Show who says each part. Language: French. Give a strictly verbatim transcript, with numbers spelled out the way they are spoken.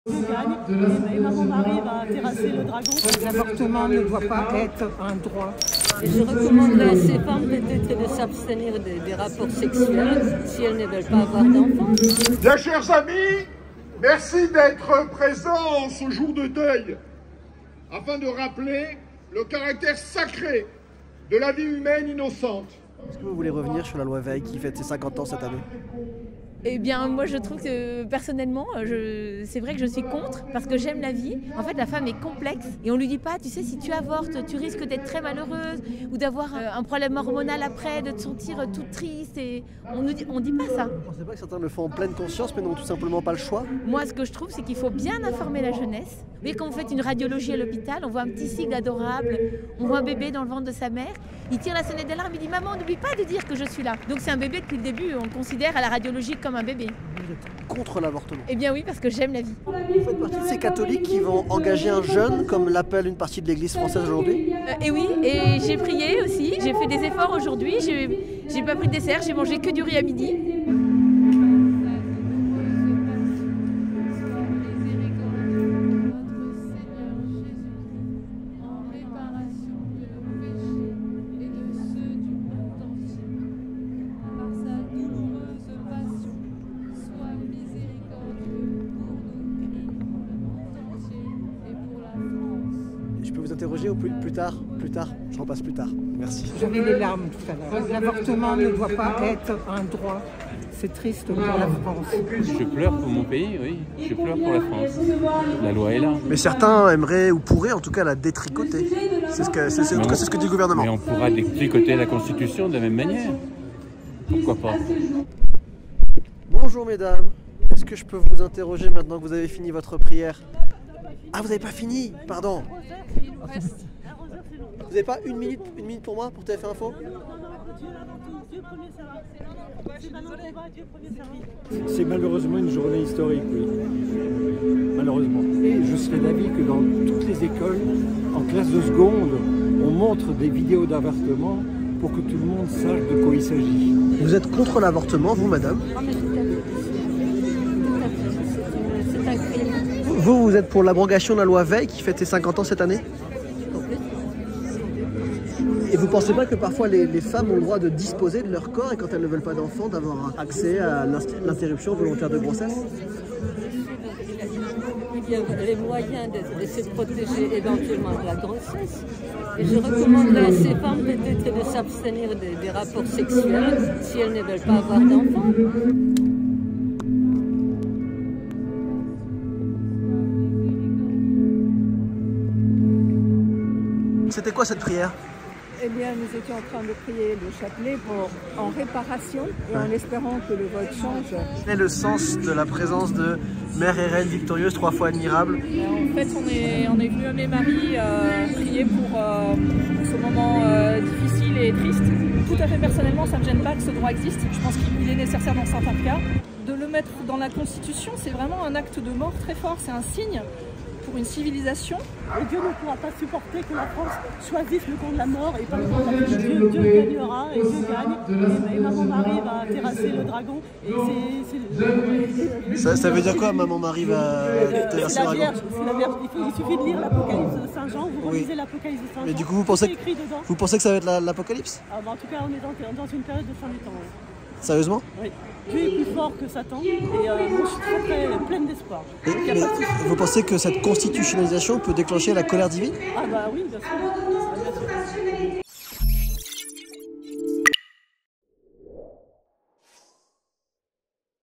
Speaker 1: Je gagne et maman Marie va terrasser le dragon.
Speaker 2: L'avortement ne doit pas être un droit.
Speaker 3: Et je recommanderais à ces femmes peut-être de s'abstenir des, des rapports sexuels si elles ne veulent pas avoir d'enfants.
Speaker 4: Bien chers amis, merci d'être présents en ce jour de deuil afin de rappeler le caractère sacré de la vie humaine innocente.
Speaker 5: Est-ce que vous voulez revenir sur la loi Veil qui fête ses cinquante ans cette année?
Speaker 6: Eh bien, moi, je trouve que personnellement, je... c'est vrai que je suis contre parce que j'aime la vie. En fait, la femme est complexe et on lui dit pas, tu sais, si tu avortes, tu risques d'être très malheureuse ou d'avoir un problème hormonal après, de te sentir toute triste. Et on ne dit, on dit pas ça.
Speaker 5: Vous ne pensez pas que certains le font en pleine conscience mais n'ont tout simplement pas le choix?
Speaker 6: Moi, ce que je trouve, c'est qu'il faut bien informer la jeunesse. Vous voyez, quand vous faites une radiologie à l'hôpital, on voit un petit sigle adorable, on voit un bébé dans le ventre de sa mère. Il tire la sonnette d'alarme, il dit « Maman, n'oublie pas de dire que je suis là ». Donc c'est un bébé depuis le début, on le considère à la radiologie comme un bébé.
Speaker 5: Vous êtes contre l'avortement?
Speaker 6: Eh bien oui, parce que j'aime la vie.
Speaker 5: Vous faites partie de ces catholiques qui vont engager un jeûne, comme l'appelle une partie de l'église française aujourd'hui?
Speaker 6: euh, Et oui, et j'ai prié aussi, j'ai fait des efforts aujourd'hui, j'ai pas pris de dessert, j'ai mangé que du riz à midi.
Speaker 5: Je peux vous interroger ou plus, plus tard? Plus tard, je repasse plus tard. Merci.
Speaker 2: J'avais les larmes tout à l'heure. L'avortement ne doit pas être un droit. C'est triste pour la France.
Speaker 7: Je pleure pour mon pays, oui. Je pleure pour la France. La loi est là.
Speaker 5: Mais certains aimeraient ou pourraient en tout cas la détricoter. C'est ce que, c'est, c'est, en tout cas, c'est ce que dit le gouvernement.
Speaker 7: Mais on pourra détricoter la Constitution de la même manière. Pourquoi pas?
Speaker 5: Bonjour mesdames. Est-ce que je peux vous interroger maintenant que vous avez fini votre prière? Ah, vous n'avez pas fini? Pardon. Vous n'avez pas une minute, une minute pour moi, pour T F un Info?
Speaker 8: C'est malheureusement une journée historique, oui. Malheureusement. Et je serais d'avis que dans toutes les écoles, en classe de seconde, on montre des vidéos d'avortement pour que tout le monde sache de quoi il s'agit.
Speaker 5: Vous êtes contre l'avortement, vous, madame?
Speaker 3: C'est un crime.
Speaker 5: Vous, vous êtes pour l'abrogation de la loi Veil qui fête ses cinquante ans cette année? Et vous pensez pas que parfois les, les femmes ont le droit de disposer de leur corps et quand elles ne veulent pas d'enfants, d'avoir accès à l'interruption volontaire de grossesse?
Speaker 3: Il y a les moyens de, de se protéger éventuellement de la grossesse. Et je recommanderais à ces femmes peut-être de s'abstenir des, des rapports sexuels si elles ne veulent pas avoir d'enfants.
Speaker 5: C'était quoi cette prière?
Speaker 2: Eh bien, nous étions en train de prier le chapelet pour, en réparation et en espérant que le vote change.
Speaker 5: Quel est le sens de la présence de Mère et Reine victorieuse, trois fois admirable?
Speaker 9: En fait, on est, on est venu à Marie euh, prier pour, euh, pour ce moment euh, difficile et triste. Tout à fait personnellement, ça ne me gêne pas que ce droit existe. Je pense qu'il est nécessaire dans certains cas. De le mettre dans la Constitution, c'est vraiment un acte de mort très fort. C'est un signe pour une civilisation.
Speaker 1: Et Dieu ne pourra pas supporter que la France choisisse le camp de la mort et pas le camp de la vie. Dieu, Dieu gagnera et Dieu gagne. Et, et maman Marie va terrasser le dragon. Et c'est,
Speaker 5: ça, ça veut dire quoi, maman Marie va terrasser le dragon?
Speaker 1: Vierge, c'est la Vierge. Il, faut, il suffit de lire l'Apocalypse de Saint Jean. Vous relisez
Speaker 5: oui.
Speaker 1: l'Apocalypse de Saint Jean.
Speaker 5: Mais du coup, vous pensez, que, vous pensez que ça va être l'Apocalypse?
Speaker 1: Ah, bah, en tout cas, on est dans, dans une période de fin du temps. Ouais.
Speaker 5: Sérieusement?
Speaker 1: Oui. Dieu est plus fort que Satan et euh, moi je suis très, très pleine d'espoir.
Speaker 5: Vous pensez que cette constitutionnalisation peut déclencher la colère divine?
Speaker 1: Ah bah oui, bien sûr. Ah, bien sûr.